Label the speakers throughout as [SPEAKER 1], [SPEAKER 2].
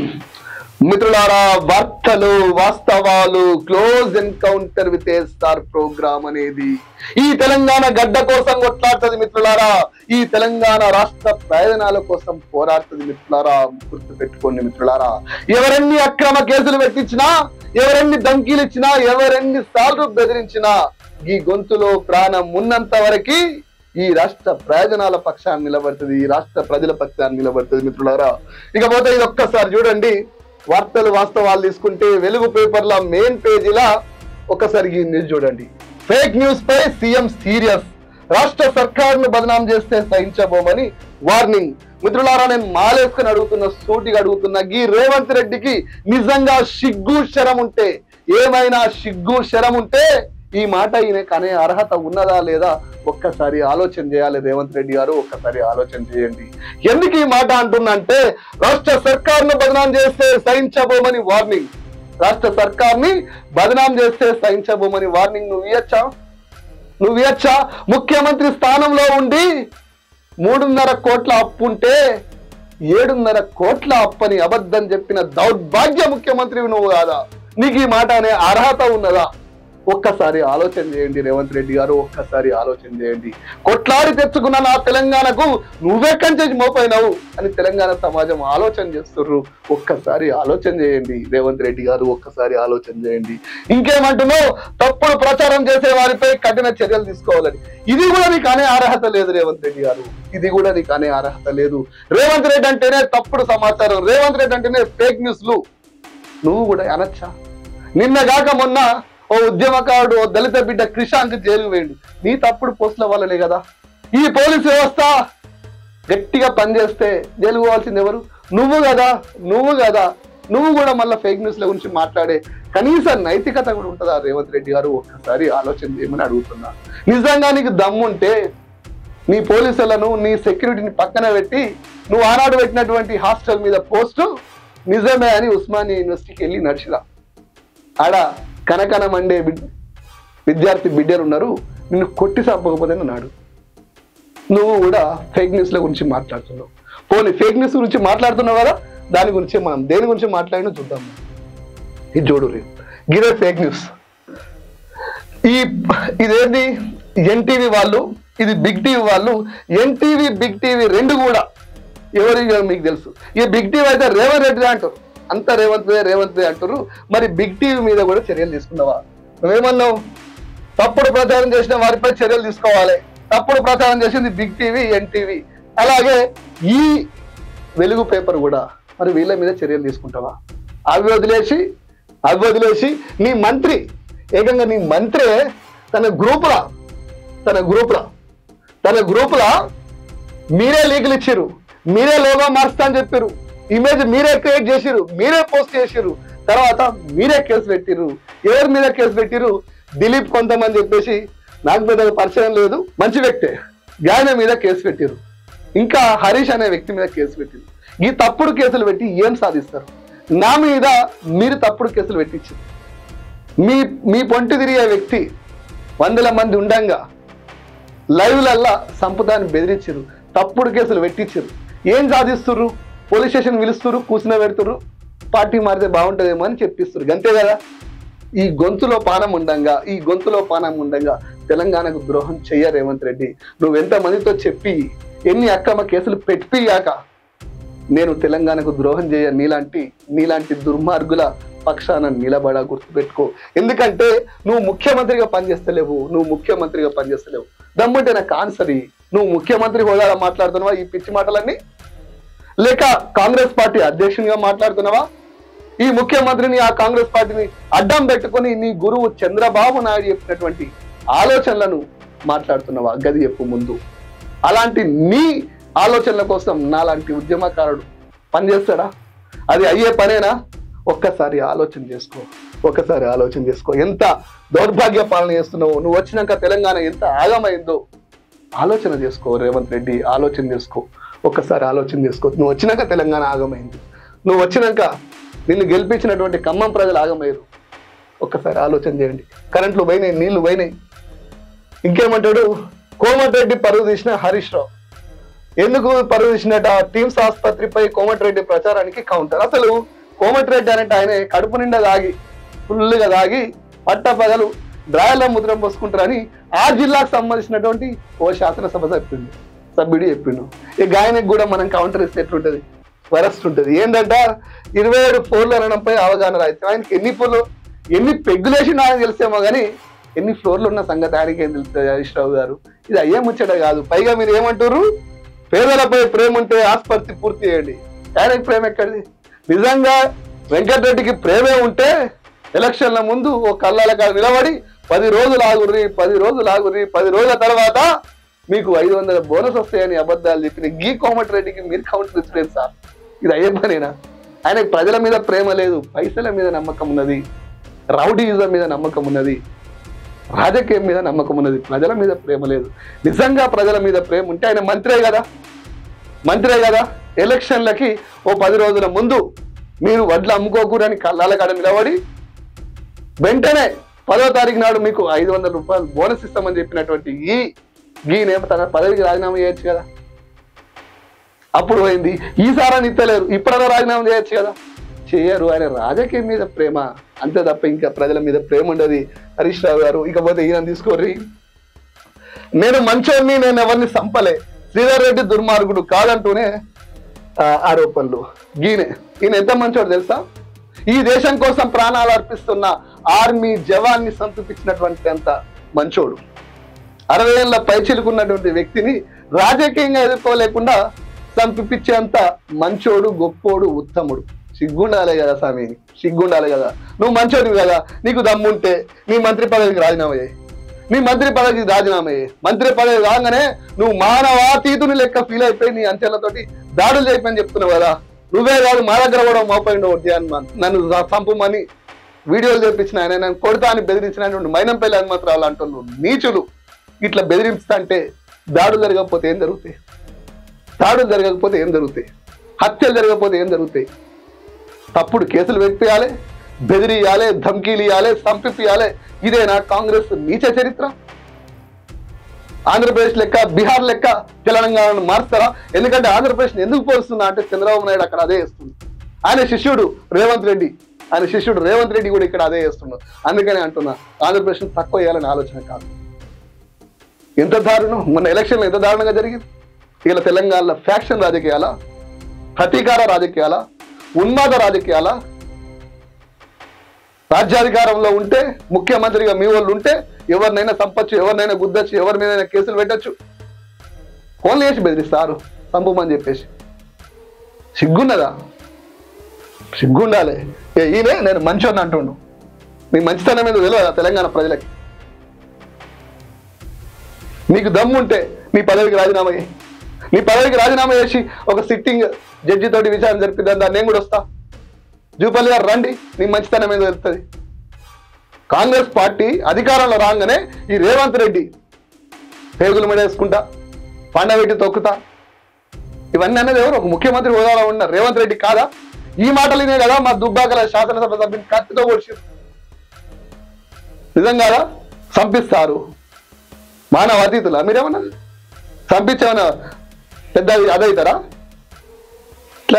[SPEAKER 1] మిత్రులారా, వార్తలు వాస్తవాలు close encounter with a star programme అనేది ఈ తెలంగాణ గడ్డ కోసం కొట్లాడుతుంది మిత్రులారా. ఈ తెలంగాణ రాష్ట్ర ప్రయోజనాల కోసం పోరాడుతుంది మిత్రులారా. గుర్తు పెట్టుకోండి మిత్రులారా. ఎవరెన్ని అక్రమ కేసులు పెట్టించినా, ఎవరెన్ని ధమ్కీలు ఇచ్చినా, ఎవరెన్ని సార్లు బెదిరించినా, ఈ గొంతులో ప్రాణం ఉన్నంత వరకు ఈ రాష్ట్ర ప్రయోజనాల పక్షాన్ని నిలబడుతుంది, ఈ రాష్ట్ర ప్రజల పక్షాన్ని నిలబడుతుంది మిత్రులారా. ఇకపోతే ఇది ఒక్కసారి చూడండి. వార్తలు వాస్తవాలు తీసుకుంటే వెలుగు పేపర్ల మెయిన్ పేజీలా ఒకసారి ఈ న్యూస్ చూడండి. ఫేక్ న్యూస్ పై సీఎం సీరియస్, రాష్ట్ర సర్కారును బదనాం చేస్తే సహించబోమని వార్నింగ్. మిత్రులారా, నేను మాలేసుకుని అడుగుతున్నా, సూటిగా అడుగుతున్నా, ఈ రేవంత్ రెడ్డికి నిజంగా సిగ్గు శరం ఉంటే, ఏమైనా సిగ్గు శరం ఉంటే ఈ మాట ఈయన కనే అర్హత ఉన్నదా లేదా ఒక్కసారి ఆలోచన చేయాలి. రేవంత్ రెడ్డి గారు ఒక్కసారి ఆలోచన చేయండి. ఎందుకు ఈ మాట అంటున్నంటే, రాష్ట్ర సర్కార్ను బదనాం చేస్తే సహించబోమని వార్నింగ్. రాష్ట్ర సర్కార్ని బదనాం చేస్తే సహించబోమని వార్నింగ్ నువ్వు ఇయ్యచ్చా? ముఖ్యమంత్రి స్థానంలో ఉండి 3.5 కోట్ల అప్పు ఉంటే 7.5 కోట్ల అప్పని అబద్ధం చెప్పిన దౌర్భాగ్య ముఖ్యమంత్రి నువ్వు కాదా? నీకు ఈ మాట అనే అర్హత ఉన్నదా? ఒక్కసారి ఆలోచన చేయండి రేవంత్ రెడ్డి గారు, ఒక్కసారి ఆలోచన చేయండి. కొట్లాడి తెచ్చుకున్న నా తెలంగాణకు నువ్వెక్కడి నుంచి మోపైనావు అని తెలంగాణ సమాజం ఆలోచన చేస్తుర్రు. ఒక్కసారి ఆలోచన చేయండి రేవంత్ రెడ్డి గారు, ఒక్కసారి ఆలోచన చేయండి. ఇంకేమంటున్నావు? తప్పుడు ప్రచారం చేసే వారిపై కఠిన చర్యలు తీసుకోవాలని. ఇది కూడా నీకు అనే అర్హత లేదు రేవంత్ రెడ్డి గారు, ఇది కూడా నీకు అనే అర్హత లేదు. రేవంత్ రెడ్డి అంటేనే తప్పుడు సమాచారం, రేవంత్ రెడ్డి అంటేనే ఫేక్ న్యూస్లు. నువ్వు కూడా అనొచ్చా? నిన్నగాక మొన్న ఓ ఉద్యమకారుడు, ఓ దళిత బిడ్డ క్రిషాంక్ జైలు వేయండి. నీ తప్పుడు పోస్టుల వల్లనే కదా. ఈ పోలీసు వ్యవస్థ గట్టిగా పనిచేస్తే జైలు పోవాల్సింది ఎవరు? నువ్వు కదా. నువ్వు కూడా మళ్ళీ ఫేక్ న్యూస్ల గురించి మాట్లాడే కనీస నైతికత కూడా ఉంటుందా రేవంత్ రెడ్డి గారు? ఒక్కసారి ఆలోచన చేయమని అడుగుతున్నా. నిజంగా నీకు దమ్ముంటే నీ పోలీసులను, నీ సెక్యూరిటీని పక్కన పెట్టి నువ్వు ఆనాడు పెట్టినటువంటి హాస్టల్ మీద పోస్టు నిజమే అని ఉస్మానియా యూనివర్సిటీకి వెళ్ళి నడిచిరా. ఆడ కనకన మండే విద్యార్థి బిడ్డలు ఉన్నారు, నిన్ను కొట్టి చంపకపోతే నాడు. నువ్వు కూడా ఫేక్ న్యూస్ల గురించి మాట్లాడుతున్నావు. పోనీ ఫేక్ న్యూస్ గురించి మాట్లాడుతున్నావు కదా, దాని గురించి మనం దేని గురించి మాట్లాడినా చూద్దాం. ఇది చూడు, గిరే ఫేక్ న్యూస్. ఇదేంటి? ఎన్టీవీ వాళ్ళు, ఇది బిగ్ టీవీ వాళ్ళు. ఎన్టీవీ బిగ్ టీవీ రెండు కూడా ఎవరు మీకు తెలుసు. ఈ బిగ్ టీవీ అయితే రేవంత్ రెడ్డి అంటారు, అంత రేవంత్ అంటారు. మరి బిగ్ టీవీ మీద కూడా చర్యలు తీసుకున్నావా? నువ్వేమన్నావు? తప్పుడు ప్రచారం చేసిన వారిపై చర్యలు తీసుకోవాలి. తప్పుడు ప్రచారం చేసింది బిగ్ టీవీ, ఎన్టీవీ. అలాగే ఈ వెలుగు పేపర్ కూడా, మరి వీళ్ళ మీద చర్యలు తీసుకుంటావా? అవి వదిలేసి నీ మంత్రి, ఏకంగా నీ మంత్రే తన గ్రూపులా మీరే లీకులు ఇచ్చారు, మీరే లోగో మార్చుతా అని చెప్పారు, ఇమేజ్ మీరే క్రియేట్ చేసిరు, మీరే పోస్ట్ చేసిరు, తర్వాత మీరే కేసు పెట్టిరు. ఎవరి మీద కేసు పెట్టిరు? దిలీప్ కొంతమంది చెప్పేసి నాకు పెద్ద పరిచయం లేదు, మంచి వ్యక్తే, ఆయన మీద కేసు పెట్టిరు. ఇంకా హరీష్ అనే వ్యక్తి మీద కేసు పెట్టిరు. ఈ తప్పుడు కేసులు పెట్టి ఏం సాధిస్తారు? నా మీద మీరు తప్పుడు కేసులు పెట్టించారు. మీ పొంటి తిరిగే వ్యక్తి 100 మంది ఉండంగా లైవ్లల్లా సంపదాన్ని బెదిరించారు, తప్పుడు కేసులు పెట్టించారు. ఏం సాధిస్తుర్రు? పోలీస్ స్టేషన్ పిలుస్తురు, కూర్చుని పెడుతురు, పార్టీ మారితే బాగుంటుందేమో అని చెప్పిస్తురు, అంతే కదా. ఈ గొంతులో పానం ఉండంగా తెలంగాణకు ద్రోహం చెయ్య రేవంత్ రెడ్డి. నువ్వెంత మందితో చెప్పి ఎన్ని అక్రమ కేసులు పెట్టియాక నేను తెలంగాణకు ద్రోహం చేయ నీలాంటి దుర్మార్గుల పక్షాన నిలబడా, గుర్తుపెట్టుకో. ఎందుకంటే నువ్వు ముఖ్యమంత్రిగా పనిచేస్తలేవు. దమ్ముంటే నాకు ఆన్సర్. నువ్వు ముఖ్యమంత్రి హోదాలో మాట్లాడుతున్నావా ఈ పిచ్చి మాటలన్నీ? లేక కాంగ్రెస్ పార్టీ అధ్యక్షునిగా మాట్లాడుతున్నావా? ఈ ముఖ్యమంత్రిని, ఆ కాంగ్రెస్ పార్టీని అడ్డం పెట్టుకొని నీ గురువు చంద్రబాబు నాయుడు చెప్పినటువంటి ఆలోచనలను మాట్లాడుతున్నావా? గది చెప్పు ముందు. అలాంటి నీ ఆలోచనల కోసం నాలాంటి ఉద్యమకారుడు పనిచేస్తాడా? అది అయ్యే పనేనా? ఒక్కసారి ఆలోచన చేసుకో. ఎంత దౌర్భాగ్య పాలన చేస్తున్నావో, నువ్వు వచ్చినాక తెలంగాణ ఎంత ఆగమైందో ఆలోచన చేసుకో రేవంత్ రెడ్డి, ఆలోచన చేసుకో. ఒక్కసారి ఆలోచన చేసుకో. నువ్వు వచ్చినాక తెలంగాణ ఆగమైంది, నువ్వు వచ్చినాక నిన్ను గెలిపించినటువంటి ఖమ్మం ప్రజలు ఆగమయ్యారు. ఒక్కసారి ఆలోచన చేయండి. కరెంట్లు పోయినాయి, నీళ్లు పోయినాయి. ఇంకేమంటాడు? కోమటిరెడ్డి పరువు తీసిన హరీష్ రావు. ఎందుకు పరువిచ్చినట టీమ్స్ ఆసుపత్రిపై కోమటిరెడ్డి ప్రచారానికి కౌంటర్. అసలు కోమటిరెడ్డి అంటే ఆయన కడుపు నిండా దాగి ఫుల్గా దాగి పట్టపగలు డ్రాయర్లో ముద్రం పోసుకుంటారని ఆ జిల్లాకు సంబంధించినటువంటి ఓ శాసనసభ సభ్యుడు చెప్పిండు. ఈ గాయనకు కూడా మనం కౌంటర్ ఇస్తే ఎట్లుంటది, వరస్ట్ ఉంటుంది. ఏంటంటే 27 ఫ్లోర్లు అనడంపై అవగాహన రాయితే ఆయనకి ఎన్ని పెగ్గులేసిన ఆయన తెలిసేమో కానీ ఎన్ని ఫ్లోర్లు ఉన్న సంగతి ఆయనకి ఏం తెలుస్తుంది హరీష్ రావు గారు. ఇది అయ్యే ముచ్చట కాదు. పైగా మీరు ఏమంటారు, పేదలపై ప్రేమ ఉంటే ఆసుపత్రి పూర్తి చేయండి. ఆయనకి ప్రేమ ఎక్కడిది? నిజంగా వెంకటరెడ్డికి ప్రేమే ఉంటే ఎలక్షన్ల ముందు ఓ కళ్ళాల కాడ నిలబడి 10 రోజులు ఆగుర్రి 10 రోజుల తర్వాత మీకు 500 బోనస్ వస్తాయని అబద్ధాలు చెప్పిన గీ కోమటిరెడ్డికి మీరు కౌంటర్ ఇచ్చలేదు సార్. ఇది అయ్యే పనేనా? ఆయనకు ప్రజల మీద ప్రేమ లేదు, పైసల మీద నమ్మకం ఉన్నది, రౌడీయిజం మీద నమ్మకం ఉన్నది, రాజకీయం మీద నమ్మకం ఉన్నది, ప్రజల మీద ప్రేమ లేదు. నిజంగా ప్రజల మీద ప్రేమ ఉంటే ఆయన మంత్రే కదా. ఎలక్షన్లకి ఓ 10 రోజుల ముందు మీరు వడ్లు అమ్ముకోకూడని కళ్ళాల కాడ నిలబడి వెంటనే 10వ తారీఖు నాడు మీకు 500 రూపాయలు బోనస్ ఇస్తామని చెప్పినటువంటి ఈయనేమో తన పదవికి రాజీనామా చేయొచ్చు కదా. అప్పుడు పోయింది. ఈసారి ఇస్తలేరు, ఇప్పుడైనా రాజీనామా చేయొచ్చు కదా. చేయరు. ఆయన రాజకీయం మీద ప్రేమ అంతే తప్ప ఇంకా ప్రజల మీద ప్రేమ ఉండదు హరీష్ రావు గారు. ఇకపోతే ఈయన తీసుకోర్రి, నేను మంచోడిని, నేను ఎవరిని సంపలే, శ్రీధర్ రెడ్డి దుర్మార్గుడు కాదంటూనే ఆరోపణలు. ఈయన ఎంత మంచోడు తెలుసా? ఈ దేశం కోసం ప్రాణాలు అర్పిస్తున్న ఆర్మీ జవాన్ని సంతృప్తించినటువంటి అంత మంచోడు. 60 ఏళ్ళ పైచిలుకున్నటువంటి వ్యక్తిని రాజకీయంగా ఎదుర్కోలేకుండా సంతృప్తించేంత మంచోడు, గొప్పోడు, ఉత్తముడు. సిగ్గుండాలే కదా స్వామి, సిగ్గుండాలి కదా. నువ్వు మంచోడివి కదా, నీకు దమ్ముంటే నీ మంత్రి పదవికి రాజీనామా చేయి. మంత్రి పదవి రాగానే నువ్వు మానవాతీతుని లెక్క ఫీల్ అయిపోయి నీ అంచెలతోటి దాడులు చేయమని చెప్తున్నావు కదా. నువ్వే కాదు, మా దగ్గర కూడా మోపండి నన్ను చంపమని వీడియోలు చేపించిన ఆయన, నన్ను కొడతా అని బెదిరించినటువంటి మైనంపల్లి హనుమంతరావు అంటున్నావు నీచులు. ఇట్లా బెదిరిస్తా అంటే దాడులు జరగకపోతే ఏం జరుగుతాయి? హత్యలు జరగకపోతే ఏం జరుగుతాయి? తప్పుడు కేసులు పెట్టియాలి, బెదిరియాలి, ధమ్కీలు ఇవ్వాలి, సంపియాలి. ఇదేనా కాంగ్రెస్ నీచ చరిత్ర? ఆంధ్రప్రదేశ్ లెక్క, బీహార్ లెక్క తెలంగాణను మారుస్తారా? ఎందుకంటే ఆంధ్రప్రదేశ్ ఎందుకు పోలుస్తున్నా అంటే చంద్రబాబు నాయుడు అక్కడ అదే చేస్తుంది. ఆయన శిష్యుడు రేవంత్ రెడ్డి కూడా ఇక్కడ అదే చేస్తున్నాడు. అందుకని అంటున్నా, ఆంధ్రప్రదేశ్ తక్కువ చేయాలని ఆలోచన కాదు. ఎంత దారుణం! మొన్న ఎలక్షన్లో ఎంత దారుణంగా జరిగింది. ఇలా తెలంగాణలో ఫ్యాక్షన్ రాజకీయాలా, ప్రతీకార రాజకీయాలా, ఉన్మాద రాజకీయాలా? రాజ్యాధికారంలో ఉంటే, ముఖ్యమంత్రిగా మీ వాళ్ళు ఉంటే ఎవరినైనా చంపచ్చు, ఎవరినైనా గుద్దచ్చు, ఎవరి మీద కేసులు పెట్టచ్చు, ఫోన్లు చేసి బెదిరిస్తారు చంపమని చెప్పేసి. సిగ్గున్నదా? సిగ్గుండాలి. ఈయనే నేను మంచోని అంటుండు. నీ మంచితనం మీద తెలియదా తెలంగాణ ప్రజలకి? నీకు దమ్ముంటే నీ పదవికి రాజీనామా చేసి ఒక సిట్టింగ్ జడ్జి తోటి విచారణ జరిపిద్దాం, దాన్ని నేను కూడా వస్తా. జూపల్లి గారు రండి, నీ మంచితనం మీద తెలుస్తుంది. కాంగ్రెస్ పార్టీ అధికారంలో రాగానే ఈ రేవంత్ రెడ్డి పేగులు మెడేసుకుంటా, పండబెట్టి తొక్కుతా, ఇవన్నీ అనేది ఎవరు? ఒక ముఖ్యమంత్రి హోదాలో ఉన్న రేవంత్ రెడ్డి కాదా? ఈ మాటలునే కదా మా దుబ్బాకల శాసనసభ సభ్యుని కత్తితో పొడిచారు. నిజం కాదా? సంపిస్తారు. మానవ అతిథులా మీరేమన్నా? సంపించేమన్నా పెద్ద అదవుతారా? ఇట్లా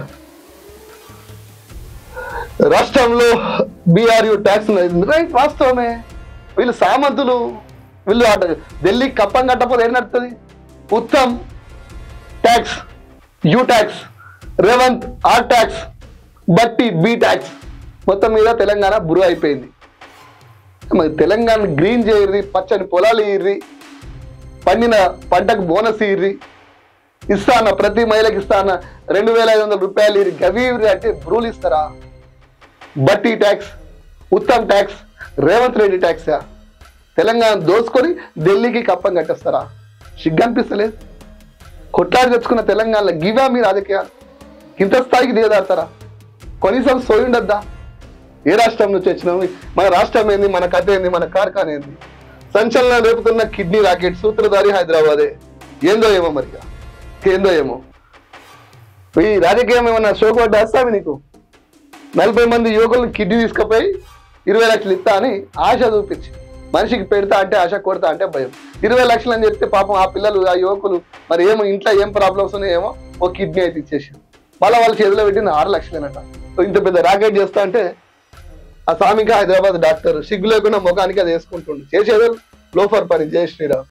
[SPEAKER 1] రాష్ట్రంలో బీఆర్యూ ట్యాక్స్ రైట్, వాస్తవమే. వీళ్ళు సామంతులు, వీళ్ళు ఢిల్లీ కప్పం కట్టకపోతే ఏం నడుతుంది? Uttam tax, U tax, Revanth R tax, Bhatti B tax. మొత్తం మీద తెలంగాణ బురువు అయిపోయింది. మరి తెలంగాణ గ్రీన్ చేయర్రి, పచ్చని పొలాలు ఇయ్యి, పండిన పంటకు బోనస్ ఇయ్యి, ఇస్తాన ప్రతి మహిళకి ఇస్తాన 2500 రూపాయలు ఇయ్యి, గవి అంటే బ్రూలు ఇస్తారా? బట్టి ట్యాక్స్, ఉత్తమ్ ట్యాక్స్, రేవంత్ రెడ్డి ట్యాక్సా? తెలంగాణ దోచుకొని ఢిల్లీకి కప్పం కట్టేస్తారా? సిగ్గు అనిపిస్తలేదు? కొట్లాడి తెచ్చుకున్న తెలంగాణలో గివా మీ రాజకీయాలు? ఇంత స్థాయికి దిగదాడతారా? కనీసం సోయి ఉండద్దా? ఏ రాష్ట్రం నుంచి వచ్చినాము? మన రాష్ట్రం ఏంది, మన కథ ఏంది, మన కార్ఖాన ఏంది? సంచలనం రేపుతున్న కిడ్నీ రాకెట్ సూత్రధారి హైదరాబాదే. ఏందో ఏమో మరిగా, ఏందో ఏమో. ఈ రాజకీయం ఏమన్నా షోకోట్ వేస్తావి నీకు? 40 మంది యువకులను కిడ్నీ తీసుకుపోయి 20 లక్షలు ఇస్తా అని ఆశ చూపించి మనిషికి పెడతా అంటే ఆశ కొడతా అంటే భయం. 20 లక్షలు అని చెప్తే పాపం ఆ పిల్లలు ఆ యువకులు మరి ఏమో ఇంట్లో ఏం ప్రాబ్లమ్స్ ఉన్నాయేమో ఓ కిడ్నీ అయితే ఇచ్చేసి మళ్ళీ వాళ్ళ చేతిలో పెట్టింది 6 లక్షలేనట. ఇంత పెద్ద రాకెట్ చేస్తా అంటే ఆ సామిక హైదరాబాద్ డాక్టర్ సిగ్గు లేకుండా ముఖానికి అది వేసుకుంటుండు. చేసేదో లోఫర్ పని. జై శ్రీరామ్.